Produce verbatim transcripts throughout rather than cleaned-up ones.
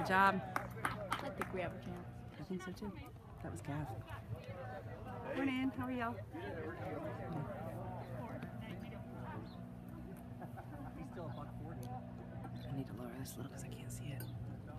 Good job. I think we have a chance. I think so too. That was Gav. Morning, how are y'all? I need to lower this a little because I can't see it.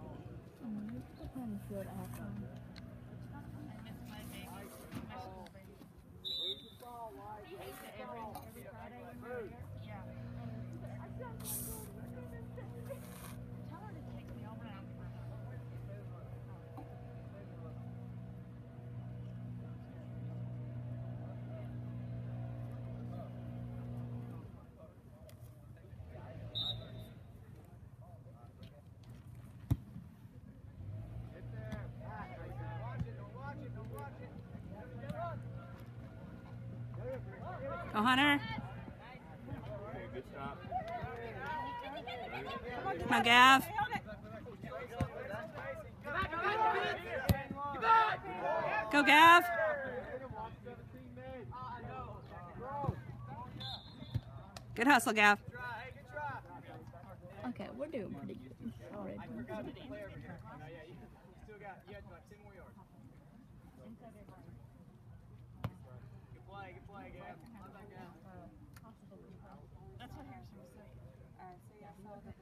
Go, Hunter. Good stop. Come on, Gav. Go, Gav. Good hustle, Gav. Okay, we're doing pretty good already. That's what Harrison was saying. Alright, so yeah, so the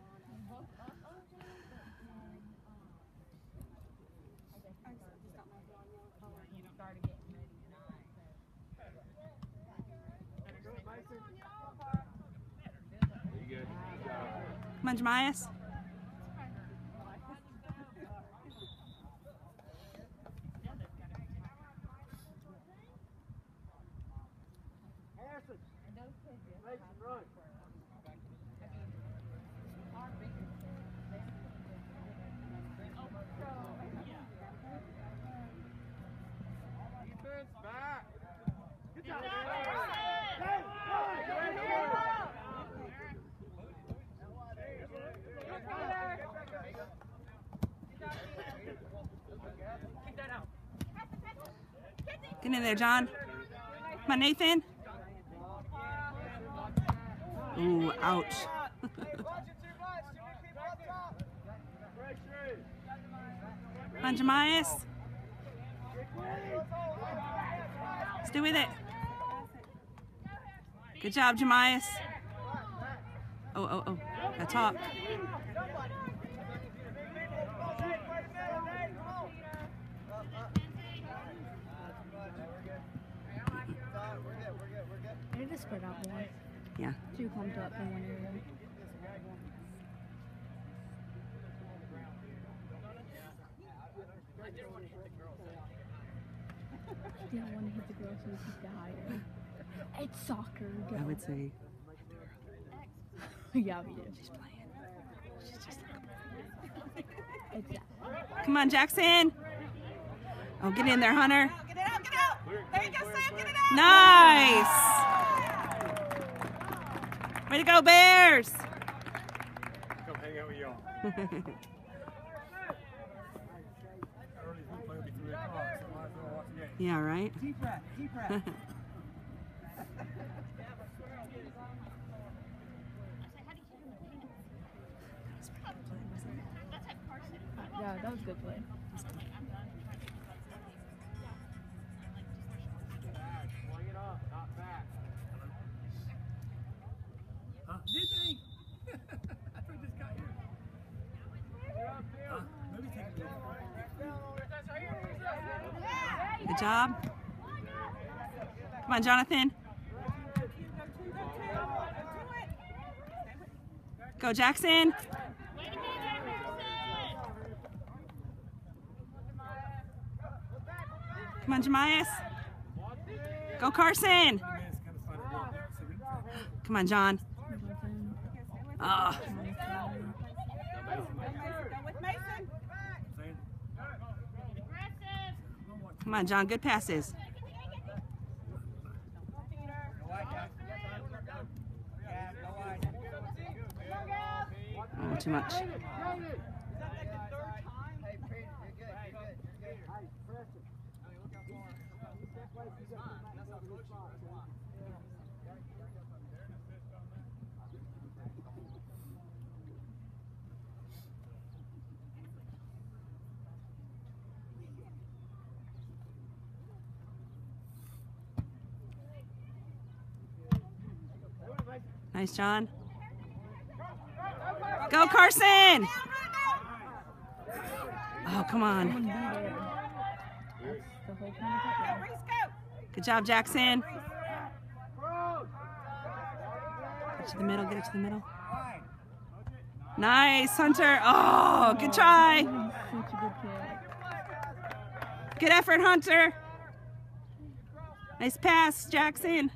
Come on, Jemias. Get in there, John. Come on, Nathan. Ooh, ouch. Come on, Jemias. Stay with it. Good job, Jemias. Oh, oh, oh. Got top. I need to spread out more. Yeah. Too clumped up in one area. You don't want to hit the girl so you keep dying. It's soccer. Go. I would say. Yeah, we do. She's playing. She's just Exactly. Come on, Jackson. Oh, get in there, Hunter. Get it out, get it out! There you go, Sam, get it out! Nice. Way to go, Bears. Come hang out with y'all. Yeah, right? Deep breath, deep breath. Yeah, that was a good play. Swing it up, not back. Huh? Did they? I thought just got here. Huh? Maybe take it. Good job. Come on, Jonathan. Go, Jackson. Come on, Jemias. Go, Carson. Come on, John. Oh. Come on, John. Good passes. Oh, too much. Nice, John. Go, Carson! Oh, come on. Someone be there. That's the whole point of football. Good job, Jackson. Get to the middle, get it to the middle. Nice, Hunter. Oh, good try. He's such a good kid. Good effort, Hunter. Nice pass, Jackson.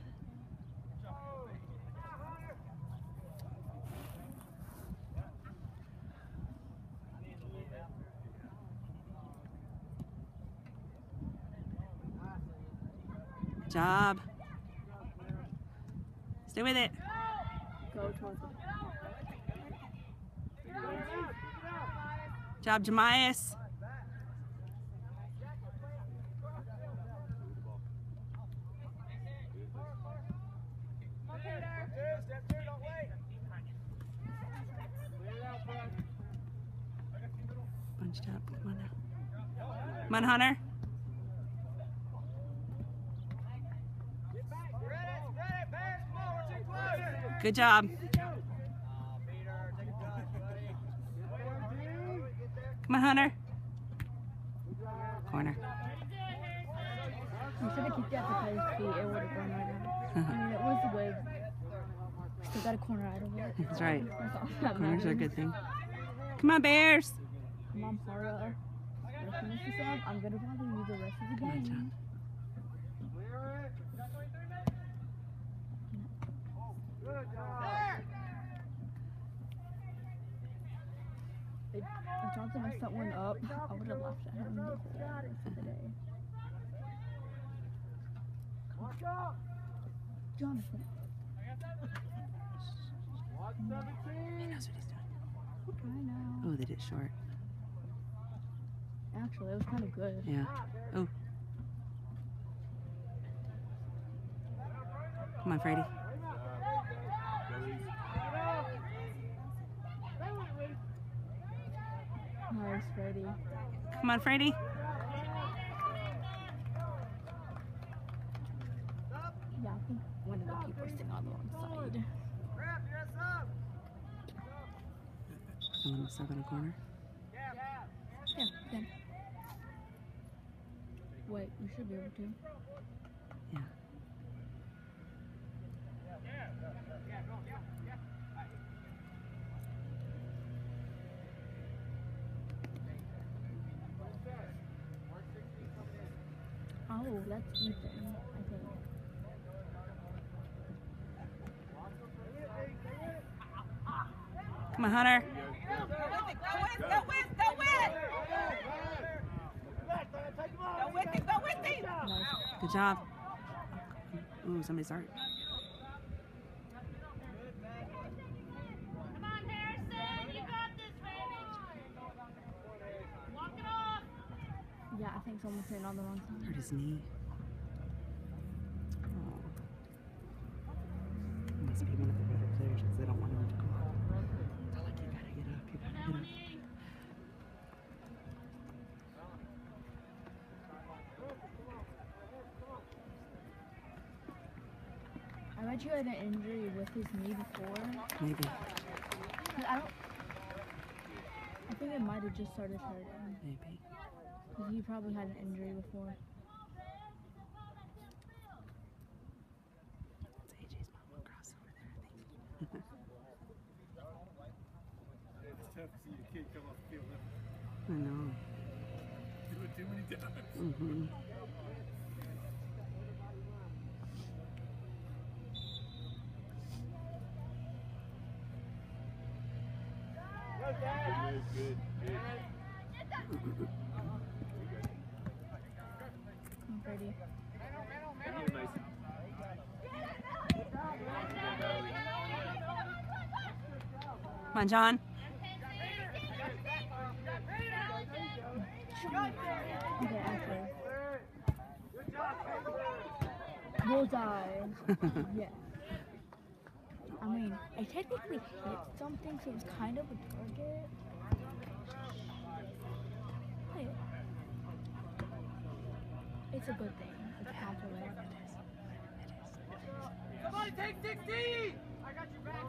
Good job. Stay with it. Go towards it. Job, Jemias. Bunched up. Come on now. Come on, Hunter. Good job. Come on, Hunter. Corner. You should have kicked it at the player's feet. It would have gone right out. I mean, it was good. Still got a corner out of it. That's right. That's all that Corners are a matters. good thing. Come on, Bears. Come on, Para. Let's finish this up. I'm gonna probably use the rest of the Come on, game. John. If, if Johnson messed that one up, I would have laughed at him the whole rest of the day. Jonathan. He knows what he's doing. I know. Oh, they did it short. Actually, it was kind of good. Yeah. Oh. Come on, Freddie. Nice, Freddie. Come on, Freddie. Yeah, I think one of the people is sitting on the wrong side. I want to step in a corner. Yeah, yeah. Wait, we should be able to. Yeah. Oh, that's Ethan, I think. Come on, Hunter. Nice. Good job. Ooh, somebody's hurt. Yeah, I think someone's sitting on the wrong side. Hurt his knee. Oh. Must be one of the better players because they don't want him to go up. They're like, you gotta get up, you gotta get up. I bet you had an injury with his knee before. Maybe. 'Cause I don't. I think it might have just started hurting. Maybe. Because he probably had an injury before. That's A J's mom across over there, I think. It's tough to see your kid come off the field I know. do it too many times. Mm-hmm. Good, good. I'm ready. Come on, John. Okay, actually. Bullseye. Yeah. I mean, I technically hit something, so it's kind of a target. Hey. It's a good thing. It's half a leg. Somebody take sixteen! I got your back.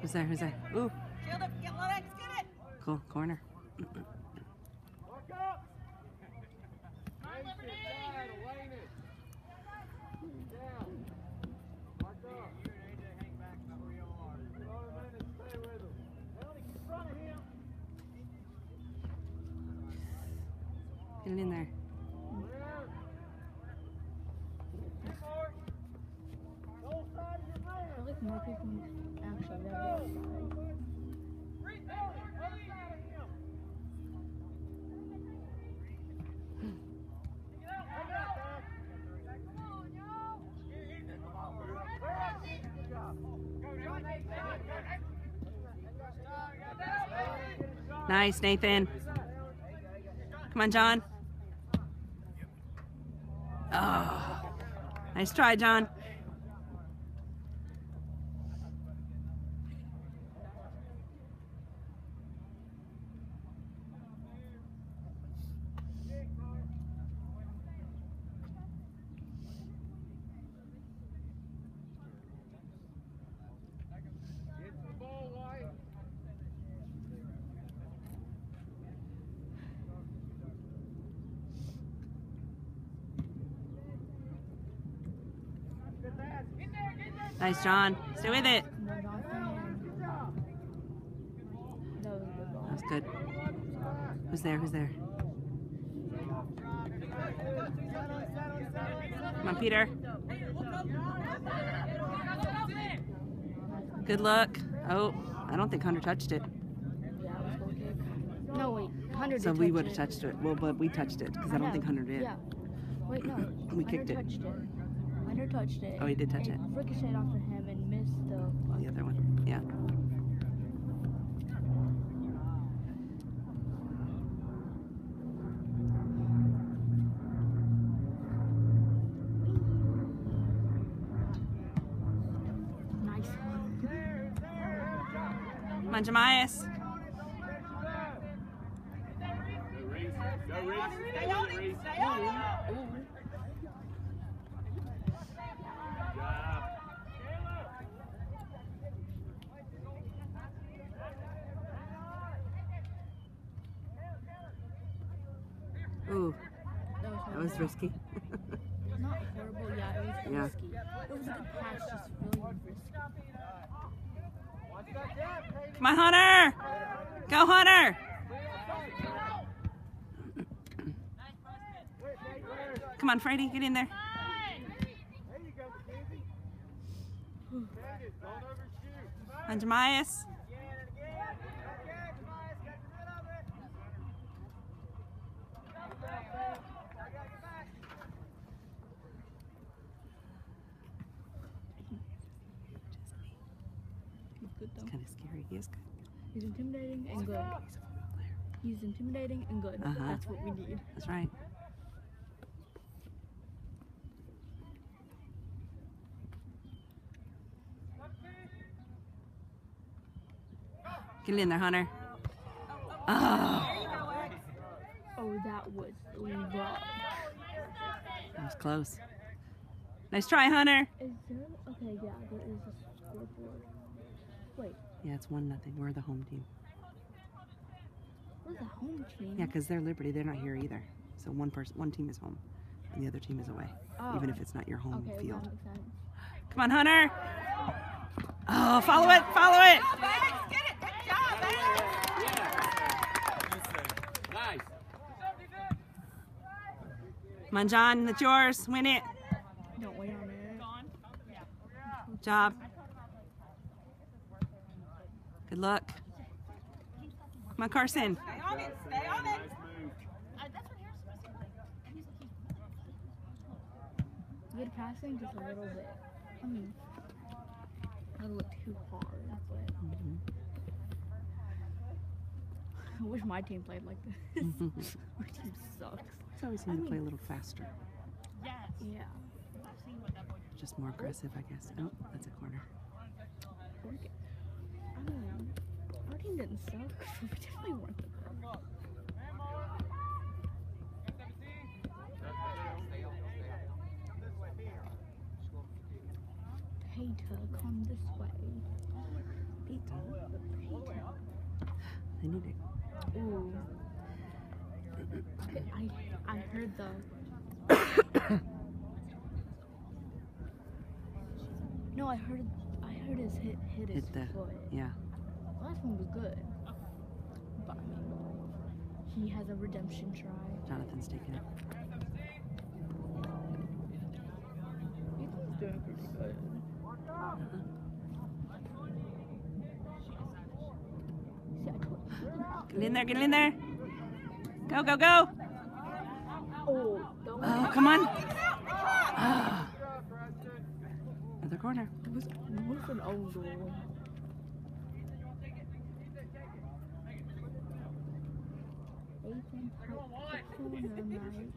Who's there? Who's there? Ooh. Shield it. Get Lennox. Get it. Cool. Corner. Look up! Liberty! Lane it! Down. Mark up. You and A J hang back about where y'all are. Stay with him. Melody, get in front of him. Get it in there. I feel like more people actually love it. Nice, Nathan. Come on, John. Oh, nice try, John. Nice, John. Stay with it. We're not playing. That was a good ball. That was good. Who's there? Who's there? Come on, Peter. Good look. Oh, I don't think Hunter touched it. Yeah, it was goal kick. No, wait. Hunter So did we touch would have it. touched it. Well, but we touched it because I don't know. think Hunter did. Yeah. Wait, no. We Hunter kicked it. touched it. Hunter touched it. Oh, he did touch and it. Ricocheted off of him and missed the. The other one. Yeah. Nice one. Come on, Jemias. Go, Reese. Go, Reese. Stay on it. Stay on it. Good job. Ooh, That was, that was horrible. risky. Not horrible, yeah, it was Yeah. risky. It was a good pass, just really risky. Come on, Hunter. Go, Hunter. Come on, Freddie. Get in there. There you go, Mackenzie. Don't overshoot. Come on, Jemias. He's good though. It's kind of scary. He is good. He's intimidating and good. He's a football player. He's intimidating and good. Uh-huh. That's what we need. That's right. Get it in there, Hunter. Oh, Oh, that was rough. that was close. Nice try, Hunter. Is there? Okay, yeah, there is a scoreboard. Wait, Yeah, it's one nothing. We're the home team. where's the home team? Yeah, because they're Liberty. They're not here either. So one person, one team is home, and the other team is away. Oh. Even if it's not your home Okay, field. that makes sense. Come on, Hunter. Oh, follow it, follow it. Go, Max. Get it. Good job, Max. Nice. Come on, John. That's yours. Win it. Don't wait on it. Good job. Good luck. Come on, Carson. Stay on it. Stay on it. Nice move. Good passing, just a little bit. I mean, a little too hard. But I wish my team played like this. Our team sucks. It's always seem to play a little faster. Yeah. Just more aggressive, I guess. Oh, that's a corner. We're good. I mean, our team didn't suck. We definitely weren't the best. Hey, to come this way. They do. They need it. Ooh. I I heard the. No, I heard I heard his hit hit his Hit the, foot. yeah. Last one was good, but I mean, he has a redemption try. Jonathan's taking it. Ethan's doing pretty good. See, I told you. Get in there, get in there. Go, go, go. Oh, that was, Oh, come on. Ah. Another corner. it was, it was an own goal. Ethan hit the corner, nice.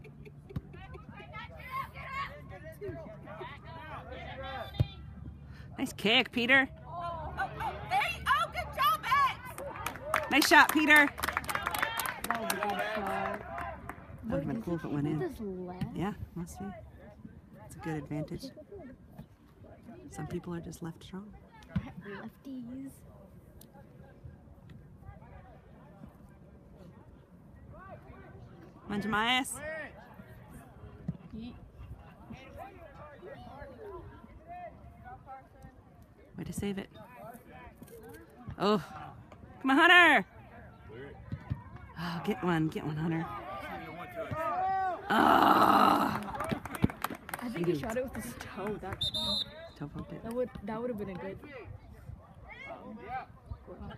Nice kick, Peter. Oh, oh, there you, oh, good job, X. Nice shot, Peter. That was a good shot. That would've been cool if it went in. This left. Yeah, must be. It's a good advantage. Some people are just left strong. Lefties. Come on, Jemias. Ye- Way to save it. Oh, come on, Hunter. Oh, get one, get one, Hunter. Oh, I think he shot it with his toe. That toe poked it. that would that would have been a good. Um, goal.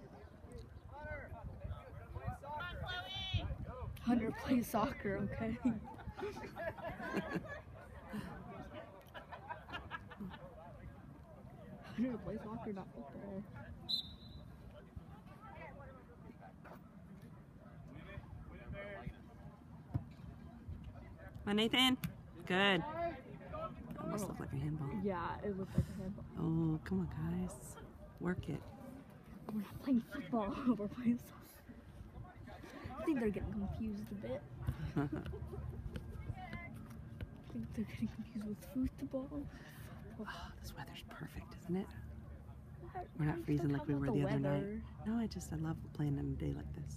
Hunter plays soccer, okay? Hunter plays soccer, not football. Come on, Nathan. Good. Almost looked like a handball. Yeah, it looked like a handball. Oh, come on, guys. Work it. We're not playing football, we're playing soccer. I think they're getting confused a bit. I think they're getting confused with football. Oh, this weather's perfect, isn't it? What? We're not I'm freezing still like we talking were about the other night. weather. No, I just, I love playing on a day like this.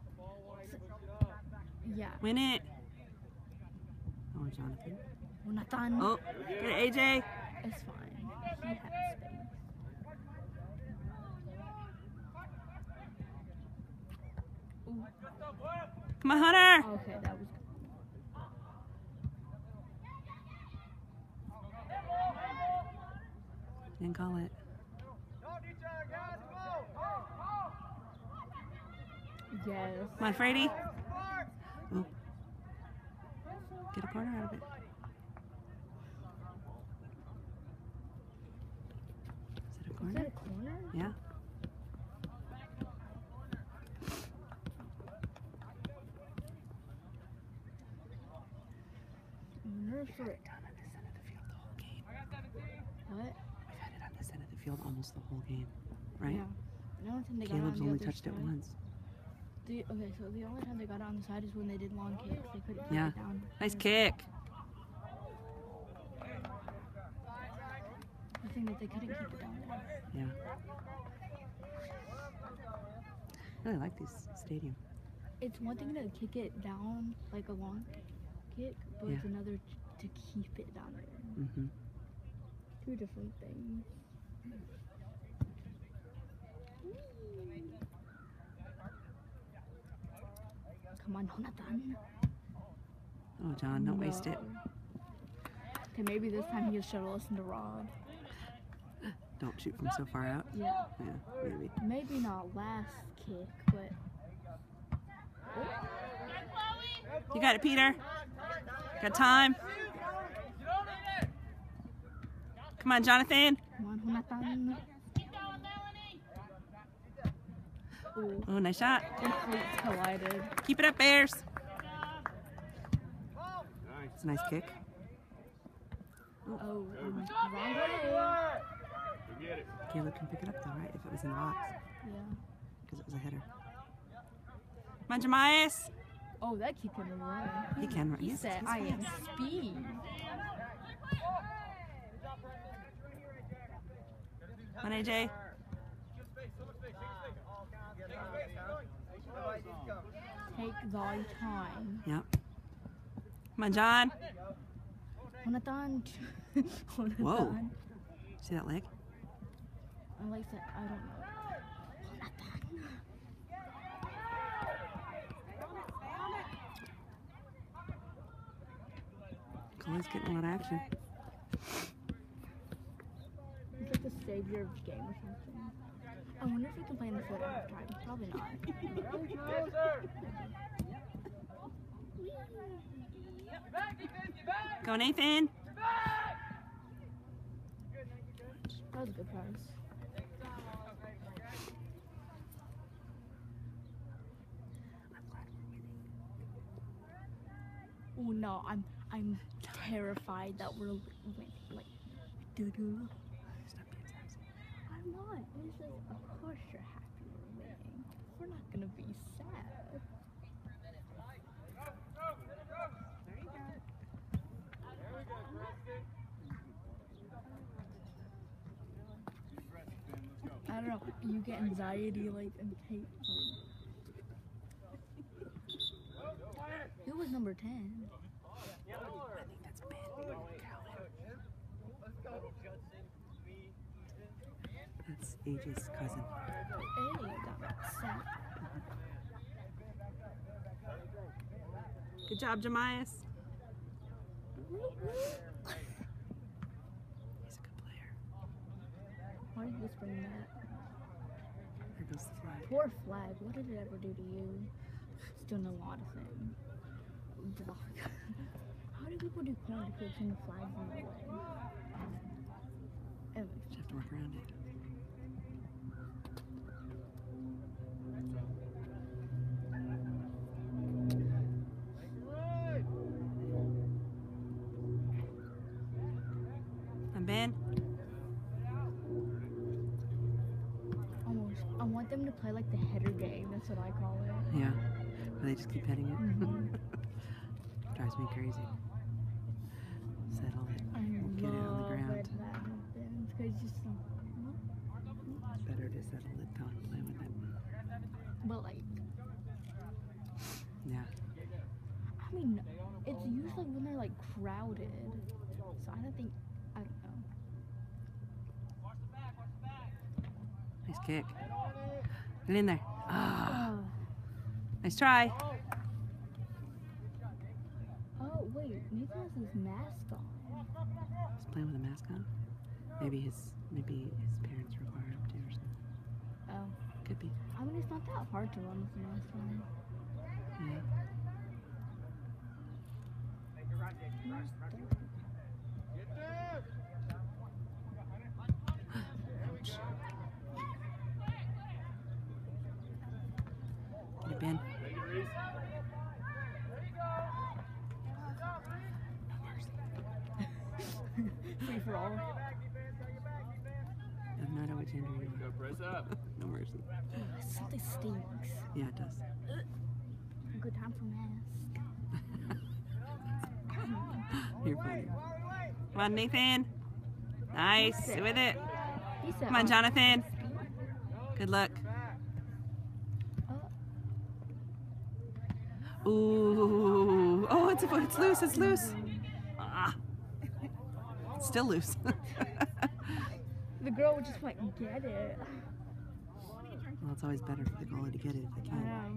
Yeah. Win it. Oh, Jonathan. Jonathan. Oh, get it, A J. It's fine. He had space. Ooh. Come on, Hunter. Okay, that was good. Didn't call it. Yes. Come on, Frady. Oh. Get a corner out of it. Is it a Is corner? that a corner? Yeah. Nursery. Done on this end of the field the whole game. What? We've had it on this end of the field almost the whole game, right? Yeah. The only time they got Caleb's it on the only other touched side. it once. The, okay, so the only time they got it on the side is when they did long kicks. They couldn't keep Yeah. it down. Nice kick. The thing that they couldn't keep it down there. Yeah. I really like this stadium. It's one thing to kick it down like a long kick, but it's Yeah. another t- to keep it down there. Mm-hmm. Two different things. Come on, Jonathan. Oh, John, don't waste it. Okay, maybe this time he'll show us in the rod. Don't shoot from so far out. Yeah. Yeah, maybe. Maybe not last kick, but You got it, Peter. Got time. Come on, Jonathan. come on, Jonathan. Ooh, Oh, nice shot. their fleets collided. Keep it up, Bears. It's a nice kick. Oh, um, wrong way. Caleb can pick it up though, right? If it was in the box, Yeah. because it was a header. Come on, Jemias. Oh, that kid can run. He can run. He He's- said, he's I am fast. speed. Come on, A J. Take thy time. Yep. Come on, John. Jonathan. Jonathan. Whoa. See that leg? I like that. I don't know. Colin's getting a lot of action. He's like the savior of the game or something. I wonder if he can play in the foot half time. Probably not. Go, Nathan. That was a good pass. Oh no, I'm I'm terrified that we're winning. Like, doo doo. Stop being sassy. I'm not. It's like, of course you're happy we're winning. We're not gonna be sad. I don't know. You get anxiety like and hate. Who was number ten? I think that's Ben. That's Age's cousin. Hey, that makes sense. Good job, Jemias. He's a good player. Why are you whispering that? There goes the flag. Poor flag. What did it ever do to you? It's doing a lot of things. How do people do corner kicks when the flag's in the way? Anyway. Just have to work around it. And Ben. Almost. I want them to play like the header game. That's what I call it. Yeah. Or they just keep hitting it. Mhm. Drives me crazy. Settle it. I Get it on the love ground. it that happens because just um, It's better to settle it down and play with it. but like Yeah. I mean it's usually when they're like crowded. So I don't think I don't know. Nice kick. Get in there. Ah. Oh, Nice try. oh wait, maybe has his mask on. He's playing with a mask on. Maybe his maybe his parents require him to or something. Oh. Could be. I mean it's not that hard to run with the mask on. Yeah. Get it, Ben. No mercy. Free for all. I have no idea which end you Go press up. No mercy. Something stinks. Yeah, it does. Good time for mask. You're funny. Come on, Nathan. Nice. With it. He said, Come on, oh, Jonathan. Good luck. oh, Ooh. Oh, it's, it's loose. It's loose. Ah. It's still loose. the girl would just like get it. Well, it's always better for the goalie to get it if they I can. know.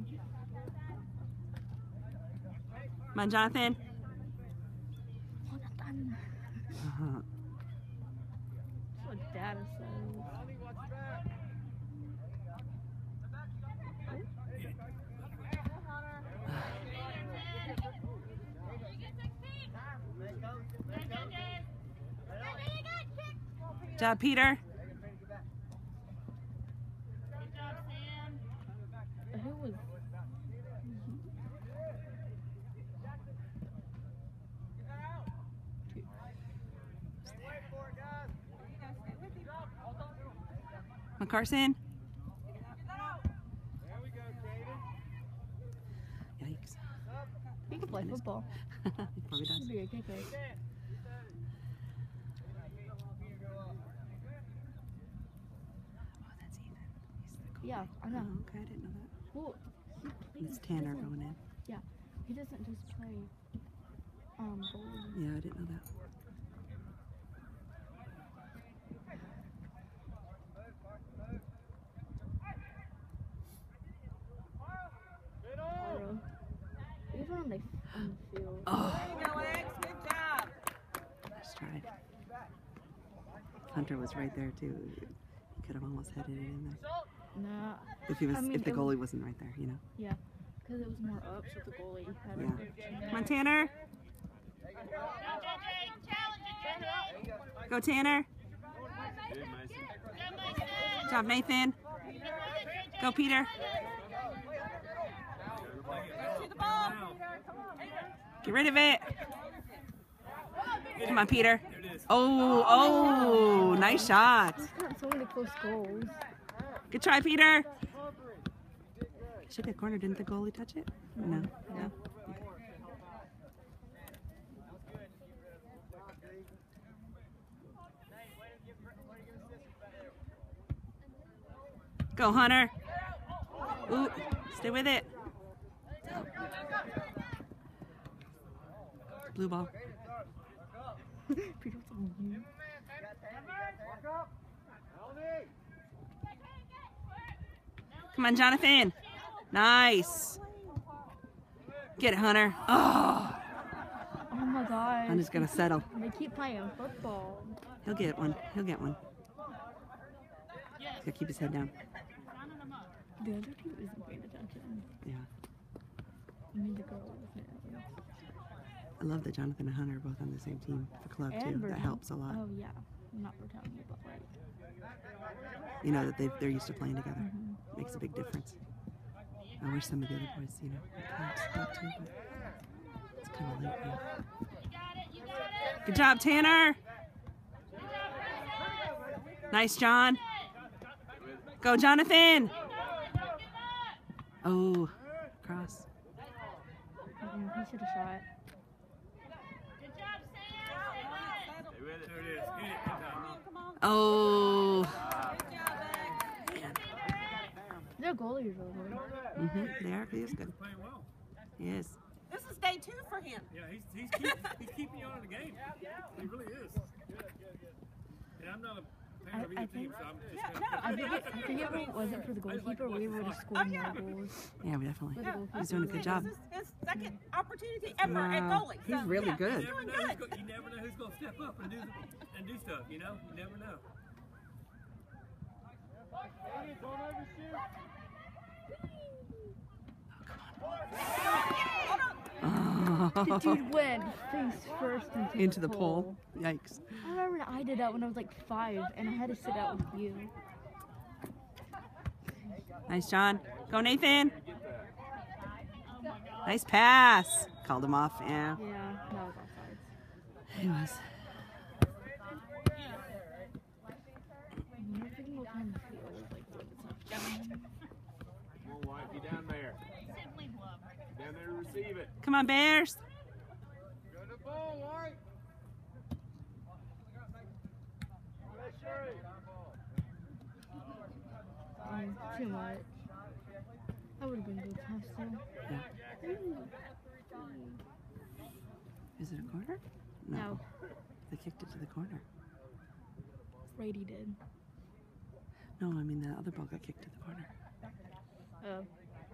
Come on, Jonathan. Jonathan. Uh-huh. That's what Dad says. Good job, Peter. Who was? Come on, Carson. Yikes. He can play football. He probably does. He'd be a kicker. Oh, that's Ethan. He's the Yeah, I Oh, know. okay, I didn't know that. Well, he, he It's Tanner doesn't- going in. He doesn't just play um goalie. Yeah, I didn't know that. Or, even on the on the field. Oh, There you go, X. Good job. nice try. Hunter was right there too. He could have almost headed it in there. Nah, If he was, I mean, if the it was- goalie wasn't right there, you know. because it was more up, so the goalie had Yeah. a good chance. Come on, Tanner. Go, Tanner. Good job, Nathan. Go, Peter. To the ball. Get rid of it. Come on, Peter. There it is. Oh, oh, nice shot. He's got so many close goals. Good try, Peter. Should be a corner. Didn't the goalie touch it? No. No. Go, Hunter. Ooh, stay with it. Blue ball. Peter's on you. Come on, Jonathan. Nice. Get it, Hunter. Oh, Oh my god. Hunter's gonna settle. They keep playing football. He'll get one. He'll get one. He'll keep his head down. The other team isn't paying attention. Yeah. I mean, the girl wasn't. I love that Jonathan and Hunter are both on the same team for club too. And That Bertone. helps a lot. Oh yeah, not Bertone, but like. You know that they they're used to playing together. Mhm. Makes a big difference. I wish some of the other boys, you know, had club too, but it's kind of late now. Good job, Tanner. Nice, John. Go, Jonathan. Oh, cross. Mm, he should have shot. There it is. Hit it. Good time. Come on. Oh. Good job, X. Their goalie is really good. Mm-hmm. They are. He is good. Playing well. He is. This is day two for him. Yeah, he's he's, keep, he's keeping you on in the game. He really is. And I'm not a fan of I- I either team, think- so I'm just. Yeah, gonna- no, I think it, I think if it wasn't for the goalkeeper, we would have scored more goals. Yeah, we definitely. With the goalkeeper. He's doing a good job. This is his second opportunity ever at Wow. goalie. He's So, really yeah, good. He's You doing never know who's good. go, you never know who's going to step up and do and do stuff. You know, you never know. The Oh. dude went face first into, Into the pole. Yikes. I remember that I did that when I was like five, and I had to sit out with you. Nice, John. Go, Nathan. Nice pass. Called him off. Yeah, Yeah, that was offsides. he was. I'm not thinking what kind of field, like what it's not. Come on, White, be down there. Down there to receive it. Come on, Bears. Go to the ball, White. Um, too much. That would have been good pass too. Yeah. Ooh. Is it a corner? No, They kicked it to the corner. Brady did. No, I mean the other ball got kicked to the corner. Oh.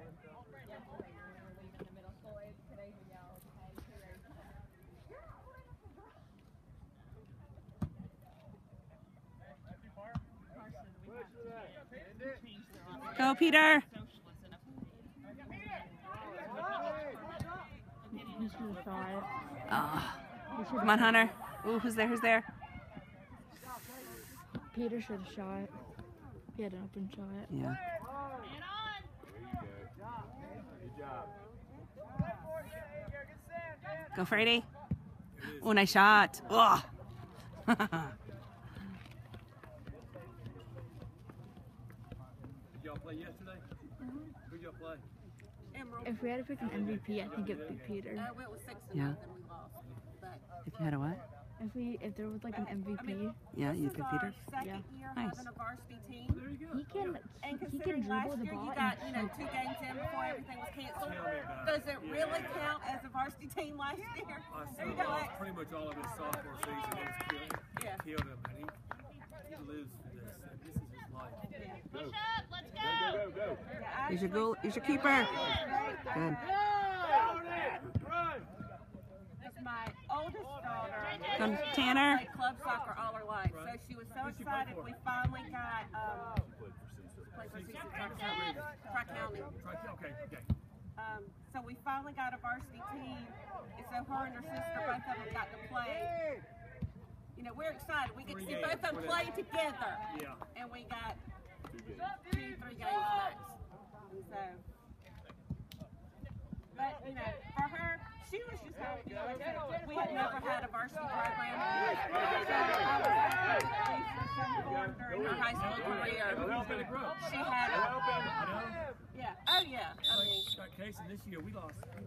Go, Peter. He should have shot it. Oh. He should Come on, Hunter. Ooh, who's there? Who's there? Peter should have shot. He had an open shot. Yeah. There you go. Good job. Go, Frady. Oh, nice shot. Oh. Did y'all play yesterday? Who'd y'all play? Emerald. If we had to pick an M V P, I think it would be Peter. Uh, went with six and Yeah. nothing. We lost. But If you had a what? If we, if there was like an M V I P, mean, Yeah, you this could is feed our her. second Yeah. year Nice. having a varsity team. There you go. he can, And he, he can considering dribble last the year ball. you got, and you know, shoot. two games in before everything was canceled. Tell me about Does it. it Yeah. really count as a varsity team last year? My There son you go, lost Lex. pretty much all of his sophomore season. It was killed, Yeah. killed him, and he, he lives for this. And this is his life. Yeah. Go. Go, go, go, go. Yeah, Here's your actually, goal. Here's your keeper. Good. it's my oldest daughter. Come, She Tanner. played club soccer all her life, so she was so Who'd she play excited for? we finally got um, played for C C Tri-County. Tri-County. Try, okay, okay. Um, so we finally got a varsity team, and so her and her sister, both of them got to play. You know, we're excited. We get to see Three both of them games, play together, Yeah. and we got two, three games max. And so, but you know, for her, she was just happy. We had never had a varsity program. During her high school career, Everything's gonna grow. she had, You know? yeah, oh yeah. I mean, Like, Casey, this year we lost